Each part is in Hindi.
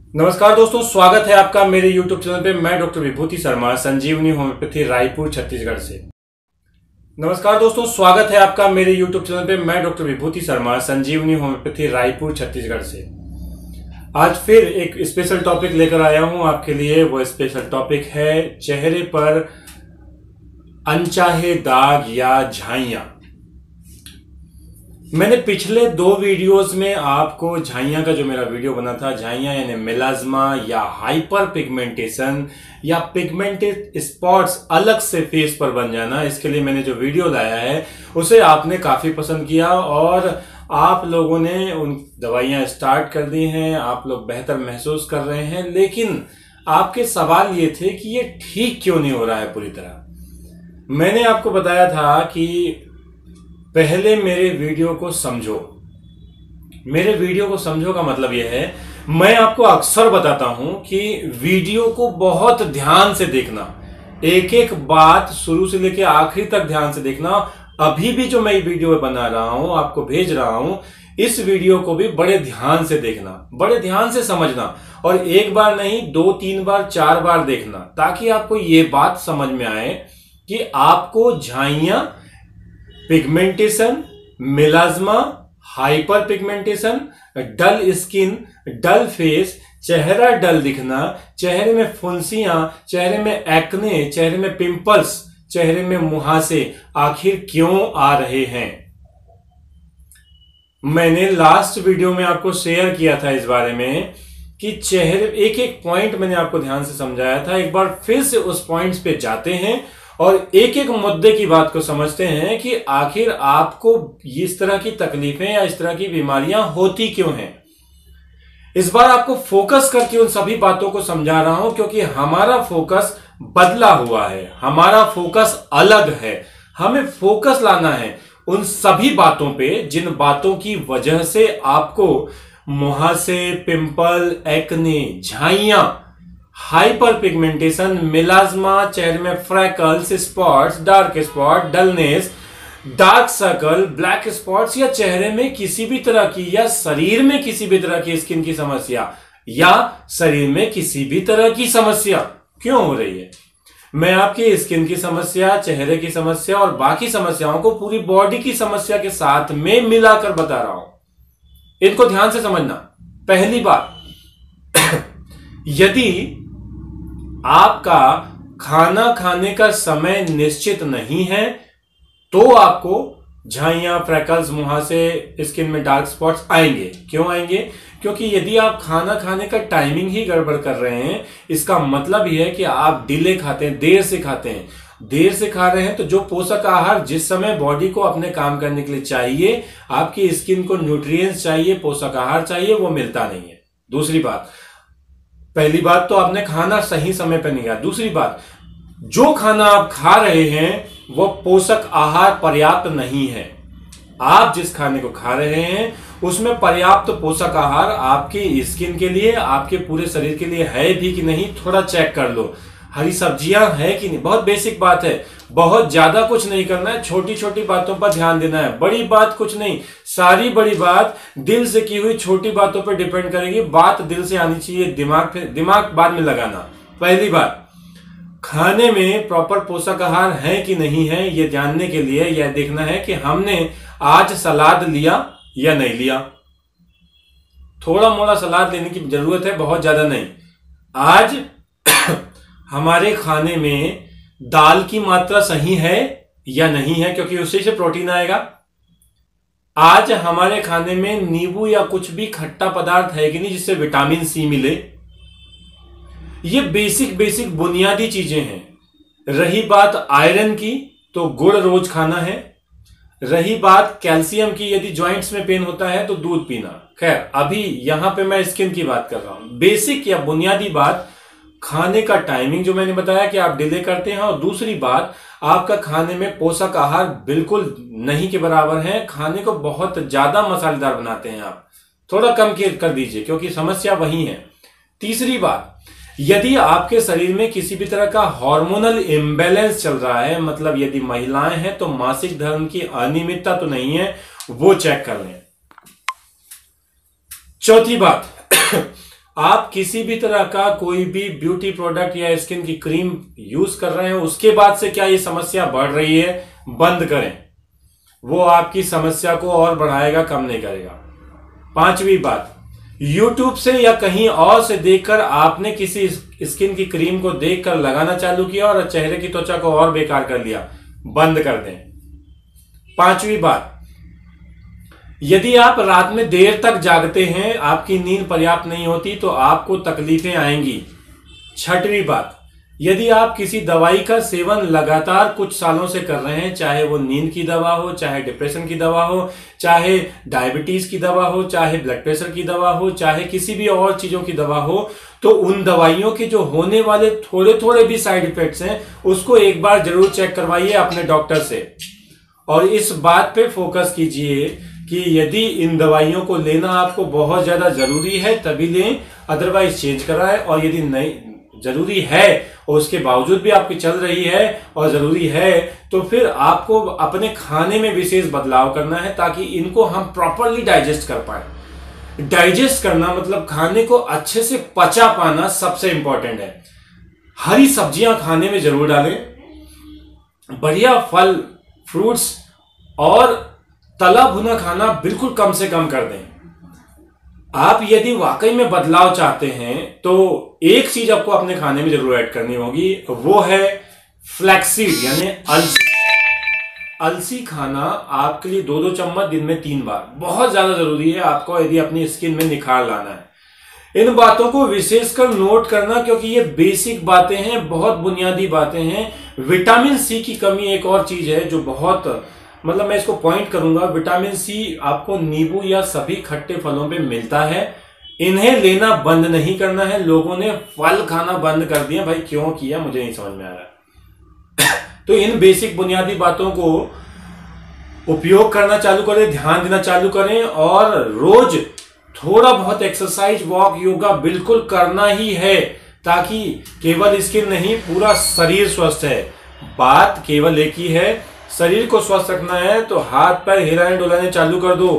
नमस्कार दोस्तों, स्वागत है आपका मेरे YouTube चैनल पे। मैं डॉक्टर विभूति शर्मा, संजीवनी होम्योपैथी, रायपुर, छत्तीसगढ़ से। नमस्कार दोस्तों, स्वागत है आपका मेरे YouTube चैनल पे। मैं डॉक्टर विभूति शर्मा, संजीवनी होम्योपैथी, रायपुर, छत्तीसगढ़ से। आज फिर एक स्पेशल टॉपिक लेकर आया हूं आपके लिए। वो स्पेशल टॉपिक है चेहरे पर अनचाहे दाग या झाइयां। मैंने पिछले 2 वीडियोस में आपको झाइयां का जो मेरा वीडियो बना था, झाइयां यानी मेलाज्मा या हाइपर पिगमेंटेशन या पिगमेंटेड स्पॉट्स अलग से फेस पर बन जाना, इसके लिए मैंने जो वीडियो लाया है उसे आपने काफी पसंद किया और आप लोगों ने उन दवाइयां स्टार्ट कर दी हैं। आप लोग बेहतर महसूस कर रहे हैं, लेकिन आपके सवाल ये थे कि ये ठीक क्यों नहीं हो रहा है पूरी तरह। मैंने आपको बताया था कि पहले मेरे वीडियो को समझो। मेरे वीडियो को समझो का मतलब यह है, मैं आपको अक्सर बताता हूं कि वीडियो को बहुत ध्यान से देखना, एक एक बात शुरू से लेकर आखिरी तक ध्यान से देखना। अभी भी जो मैं वीडियो बना रहा हूं, आपको भेज रहा हूं, इस वीडियो को भी बड़े ध्यान से देखना, बड़े ध्यान से समझना और एक बार नहीं 2, 3 बार, 4 बार देखना, ताकि आपको ये बात समझ में आए कि आपको झाइयां, pigmentation, melasma, hyper pigmentation, dull skin, dull face, चेहरा डल दिखना, चेहरे में फुंसियां, चेहरे में एक्ने, चेहरे में पिंपल्स, चेहरे में मुहासे आखिर क्यों आ रहे हैं। मैंने लास्ट वीडियो में आपको शेयर किया था इस बारे में कि चेहरे, एक एक पॉइंट मैंने आपको ध्यान से समझाया था। एक बार फिर से उस पॉइंट्स पे जाते हैं और एक एक मुद्दे की बात को समझते हैं कि आखिर आपको इस तरह की तकलीफें या इस तरह की बीमारियां होती क्यों हैं। इस बार आपको फोकस करके उन सभी बातों को समझा रहा हूं, क्योंकि हमारा फोकस बदला हुआ है, हमारा फोकस अलग है। हमें फोकस लाना है उन सभी बातों पे जिन बातों की वजह से आपको मुहासे, पिंपल, एक्ने, झाइयां, हाइपर पिगमेंटेशन, मेलाज्मा, चेहरे में freckles, spots, dark spot, dullness, dark circle, black spots या चेहरे में किसी भी तरह की या शरीर में किसी भी तरह की स्किन की समस्या या शरीर में किसी भी तरह की समस्या क्यों हो रही है। मैं आपकी स्किन की समस्या, चेहरे की समस्या और बाकी समस्याओं को पूरी बॉडी की समस्या के साथ में मिलाकर बता रहा हूं। इनको ध्यान से समझना। पहली बात, यदि आपका खाना खाने का समय निश्चित नहीं है तो आपको झाइयां, फ्रैकल्स, मुहासे, स्किन में डार्क स्पॉट्स आएंगे। क्यों आएंगे? क्योंकि यदि आप खाना खाने का टाइमिंग ही गड़बड़ कर रहे हैं, इसका मतलब यह है कि आप डिले खाते हैं, देर से खाते हैं। देर से खा रहे हैं तो जो पोषक आहार जिस समय बॉडी को अपने काम करने के लिए चाहिए, आपकी स्किन को न्यूट्रिएंट्स चाहिए, पोषक आहार चाहिए, वो मिलता नहीं है। दूसरी बात, पहली बात तो आपने खाना सही समय पर नहीं खाया। दूसरी बात, जो खाना आप खा रहे हैं वो पोषक आहार पर्याप्त नहीं है। आप जिस खाने को खा रहे हैं उसमें पर्याप्त पोषक आहार आपकी स्किन के लिए, आपके पूरे शरीर के लिए है भी कि नहीं, थोड़ा चेक कर लो। हरी सब्जियां है कि नहीं, बहुत बेसिक बात है। बहुत ज्यादा कुछ नहीं करना है, छोटी छोटी बातों पर ध्यान देना है। बड़ी बात कुछ नहीं, सारी बड़ी बात दिल से की हुई छोटी बातों पर डिपेंड करेगी। बात दिल से आनी चाहिए, दिमाग बाद में लगाना। पहली बात, खाने में प्रॉपर पोषक आहार है कि नहीं है, यह जानने के लिए यह देखना है कि हमने आज सलाद लिया या नहीं लिया। थोड़ा मोड़ा सलाद लेने की जरूरत है, बहुत ज्यादा नहीं। आज हमारे खाने में दाल की मात्रा सही है या नहीं है, क्योंकि उसी से प्रोटीन आएगा। आज हमारे खाने में नींबू या कुछ भी खट्टा पदार्थ है कि नहीं, जिससे विटामिन सी मिले। ये बेसिक बुनियादी चीजें हैं। रही बात आयरन की, तो गुड़ रोज खाना है। रही बात कैल्शियम की, यदि जॉइंट्स में पेन होता है तो दूध पीना। खैर, अभी यहां पे मैं स्किन की बात कर रहा हूं। बेसिक या बुनियादी बात, खाने का टाइमिंग जो मैंने बताया कि आप डिले करते हैं, और दूसरी बात, आपका खाने में पोषक आहार बिल्कुल नहीं के बराबर है। खाने को बहुत ज्यादा मसालेदार बनाते हैं आप, थोड़ा कम कर दीजिए, क्योंकि समस्या वही है। तीसरी बात, यदि आपके शरीर में किसी भी तरह का हार्मोनल इम्बैलेंस चल रहा है, मतलब यदि महिलाएं हैं तो मासिक धर्म की अनियमितता तो नहीं है, वो चेक कर लें। चौथी बात, आप किसी भी तरह का कोई भी ब्यूटी प्रोडक्ट या स्किन की क्रीम यूज कर रहे हैं, उसके बाद से क्या ये समस्या बढ़ रही है, बंद करें। वो आपकी समस्या को और बढ़ाएगा, कम नहीं करेगा। 5वीं बात, YouTube से या कहीं और से देखकर आपने किसी स्किन की क्रीम को देखकर लगाना चालू किया और चेहरे की त्वचा को और बेकार कर लिया, बंद कर दें। 5वीं बात, यदि आप रात में देर तक जागते हैं, आपकी नींद पर्याप्त नहीं होती, तो आपको तकलीफें आएंगी। 6वीं बात, यदि आप किसी दवाई का सेवन लगातार कुछ सालों से कर रहे हैं, चाहे वो नींद की दवा हो, चाहे डिप्रेशन की दवा हो, चाहे डायबिटीज की दवा हो, चाहे ब्लड प्रेशर की दवा हो, चाहे किसी भी और चीजों की दवा हो, तो उन दवाइयों के जो होने वाले थोड़े थोड़े भी साइड इफेक्ट्स हैं, उसको एक बार जरूर चेक करवाइए अपने डॉक्टर से। और इस बात पे फोकस कीजिए कि यदि इन दवाइयों को लेना आपको बहुत ज्यादा जरूरी है तभी लें, अदरवाइज चेंज कराएं। और यदि नहीं जरूरी है और उसके बावजूद भी आपकी चल रही है और जरूरी है, तो फिर आपको अपने खाने में विशेष बदलाव करना है ताकि इनको हम प्रॉपरली डाइजेस्ट कर पाए। डाइजेस्ट करना मतलब खाने को अच्छे से पचा पाना सबसे इंपॉर्टेंट है। हरी सब्जियां खाने में जरूर डालें, बढ़िया फल फ्रूट्स और तला भुना खाना बिल्कुल कम से कम कर दें। आप यदि वाकई में बदलाव चाहते हैं तो एक चीज आपको अपने खाने में जरूर ऐड करनी होगी, वो है फ्लैक्सीड यानी अलसी। अलसी खाना आपके लिए 2-2 चम्मच दिन में 3 बार बहुत ज्यादा जरूरी है आपको, यदि अपनी स्किन में निखार लाना है। इन बातों को विशेषकर नोट करना, क्योंकि ये बेसिक बातें हैं, बहुत बुनियादी बातें हैं। विटामिन सी की कमी एक और चीज है जो बहुत मतलब मैं इसको पॉइंट करूंगा। विटामिन सी आपको नींबू या सभी खट्टे फलों पे मिलता है, इन्हें लेना बंद नहीं करना है। लोगों ने फल खाना बंद कर दिया, भाई क्यों किया मुझे नहीं समझ में आ रहा। तो इन बेसिक बुनियादी बातों को उपयोग करना चालू करें, ध्यान देना चालू करें और रोज थोड़ा बहुत एक्सरसाइज, वॉक, योगा बिल्कुल करना ही है, ताकि केवल स्किन नहीं पूरा शरीर स्वस्थ है। बात केवल एक ही है, शरीर को स्वस्थ रखना है तो हाथ पैर हिलाने डुलाने चालू कर दो,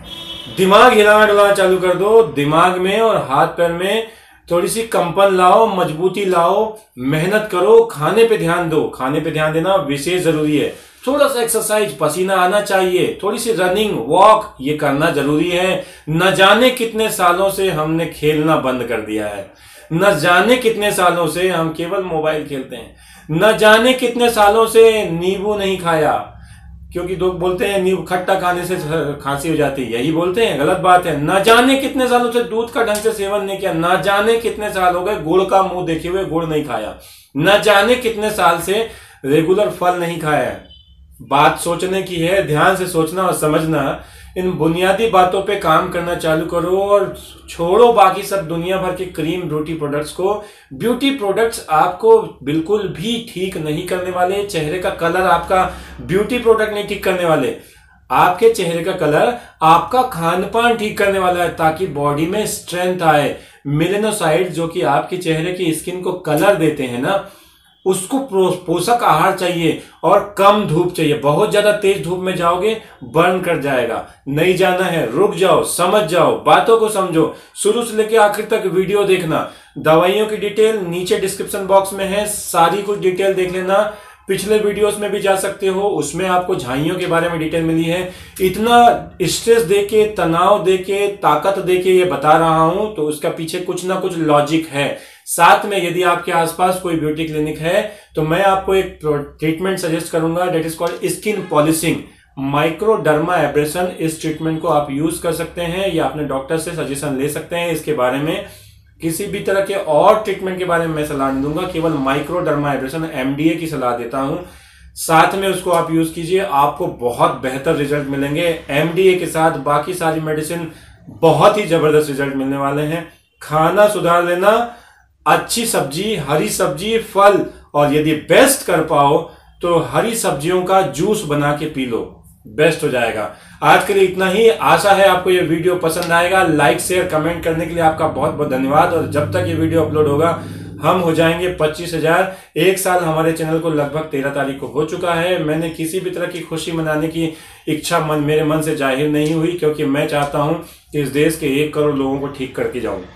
दिमाग हिलाना डुलाना चालू कर दो। दिमाग में और हाथ पैर में थोड़ी सी कंपन लाओ, मजबूती लाओ, मेहनत करो, खाने पे ध्यान दो। खाने पे ध्यान देना विशेष जरूरी है। थोड़ा सा एक्सरसाइज, पसीना आना चाहिए, थोड़ी सी रनिंग, वॉक, ये करना जरूरी है। न जाने कितने सालों से हमने खेलना बंद कर दिया है, न जाने कितने सालों से हम केवल मोबाइल खेलते हैं, न जाने कितने सालों से नींबू नहीं खाया, क्योंकि लोग बोलते हैं नींबू खट्टा खाने से खांसी हो जाती है, यही बोलते हैं, गलत बात है। न जाने कितने सालों से दूध का ढंग से सेवन नहीं किया, न जाने कितने साल हो गए गुड़ का मुंह देखे हुए गुड़ नहीं खाया, न जाने कितने साल से रेगुलर फल नहीं खाया है। बात सोचने की है, ध्यान से सोचना और समझना। इन बुनियादी बातों पे काम करना चालू करो और छोड़ो बाकी सब दुनिया भर के क्रीम ब्यूटी प्रोडक्ट्स को। ब्यूटी प्रोडक्ट्स आपको बिल्कुल भी ठीक नहीं करने वाले। चेहरे का कलर आपका ब्यूटी प्रोडक्ट नहीं ठीक करने वाले। आपके चेहरे का कलर आपका खान पान ठीक करने वाला है, ताकि बॉडी में स्ट्रेंथ आए। मेलेनोसाइड जो कि आपके चेहरे की स्किन को कलर देते हैं ना, उसको पोषक आहार चाहिए और कम धूप चाहिए। बहुत ज्यादा तेज धूप में जाओगे बर्न कर जाएगा। नहीं जाना है, रुक जाओ, समझ जाओ, बातों को समझो। शुरू से लेकर आखिर तक वीडियो देखना। दवाइयों की डिटेल नीचे डिस्क्रिप्शन बॉक्स में है, सारी कुछ डिटेल देख लेना। पिछले वीडियोस में भी जा सकते हो, उसमें आपको झाइयों के बारे में डिटेल मिली है। इतना स्ट्रेस देके, तनाव देके, ताकत देके ये बता रहा हूं तो उसका पीछे कुछ ना कुछ लॉजिक है। साथ में यदि आपके आसपास कोई ब्यूटी क्लिनिक है तो मैं आपको एक ट्रीटमेंट सजेस्ट करूंगा, that is called skin polishing, microdermabrasion. इस ट्रीटमेंट को आप यूज कर सकते हैं या अपने डॉक्टर से सजेशन ले सकते हैं इसके बारे में। किसी भी तरह के और ट्रीटमेंट के बारे में मैं सलाह नहीं दूंगा, केवल माइक्रोडर्मा एब्रेशन एमडीए की सलाह देता हूं। साथ में उसको आप यूज कीजिए, आपको बहुत बेहतर रिजल्ट मिलेंगे। एमडीए के साथ बाकी सारी मेडिसिन बहुत ही जबरदस्त रिजल्ट मिलने वाले हैं। खाना सुधार लेना, अच्छी सब्जी, हरी सब्जी, फल, और यदि बेस्ट कर पाओ तो हरी सब्जियों का जूस बना के पी लो, बेस्ट हो जाएगा। आज के लिए इतना ही। आशा है आपको ये वीडियो पसंद आएगा। लाइक शेयर कमेंट करने के लिए आपका बहुत बहुत धन्यवाद। और जब तक ये वीडियो अपलोड होगा हम हो जाएंगे 25,000। एक साल हमारे चैनल को लगभग 13 तारीख को हो चुका है। मैंने किसी भी तरह की खुशी मनाने की इच्छा मेरे मन से जाहिर नहीं हुई, क्योंकि मैं चाहता हूं कि इस देश के 1 करोड़ लोगों को ठीक करके जाऊं।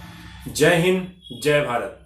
जय हिंद, जय भारत।